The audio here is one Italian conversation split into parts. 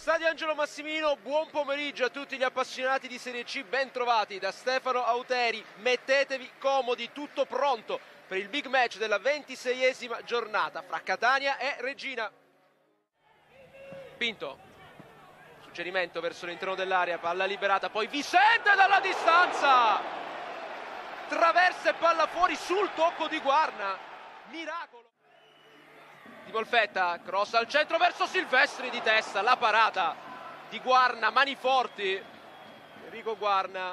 Stadio Angelo Massimino, buon pomeriggio a tutti gli appassionati di Serie C, ben trovati da Stefano Auteri. Mettetevi comodi, tutto pronto per il big match della 26esima giornata fra Catania e Reggina. Pinto, suggerimento verso l'interno dell'area, palla liberata, poi Vicente dalla distanza, traversa e palla fuori sul tocco di Guarna, miracolo di Molfetta, cross al centro verso Silvestri di testa, la parata di Guarna, mani forti, Enrico Guarna.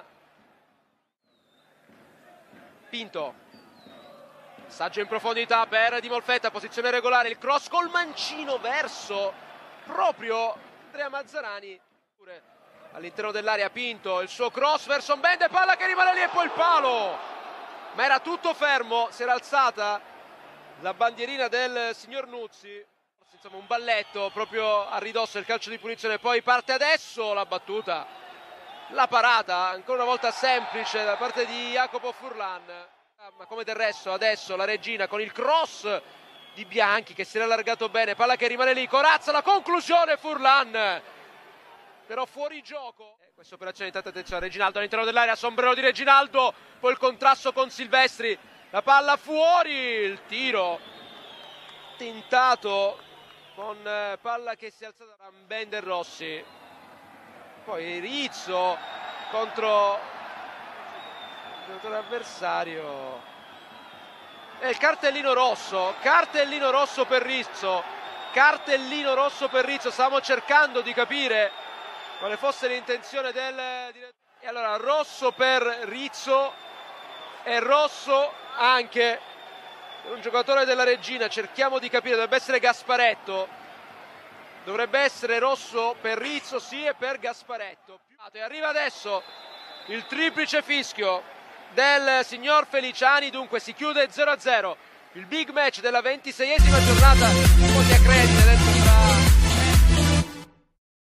Pinto, passaggio in profondità per Di Molfetta, posizione regolare, il cross col mancino verso proprio Andrea Mazzarani. All'interno dell'area Pinto, il suo cross verso Mbende, palla che rimane lì e poi il palo, ma era tutto fermo, si era alzata la bandierina del signor Nuzzi, insomma un balletto proprio a ridosso del calcio di punizione. Poi parte adesso la battuta, la parata ancora una volta semplice da parte di Jacopo Furlan, ma come del resto adesso la Reggina con il cross di Bianchi che si era allargato bene, palla che rimane lì, corazza, la conclusione Furlan, però fuori gioco. Questa operazione, intanto attenzione, Reginaldo all'interno dell'area, sombrero di Reginaldo, poi il contrasto con Silvestri, la palla fuori, il tiro tentato con palla che si è alzata da Bender Rossi, poi Rizzo contro il giocatore avversario e il cartellino rosso per Rizzo, cartellino rosso per Rizzo. Stavamo cercando di capire quale fosse l'intenzione del e allora rosso per Rizzo e rosso anche per un giocatore della Reggina. Cerchiamo di capire, dovrebbe essere Gasparetto, dovrebbe essere rosso per Rizzo, sì, e per Gasparetto. E arriva adesso il triplice fischio del signor Feliciani, dunque si chiude 0-0 il big match della 26esima giornata. Un po' di accredito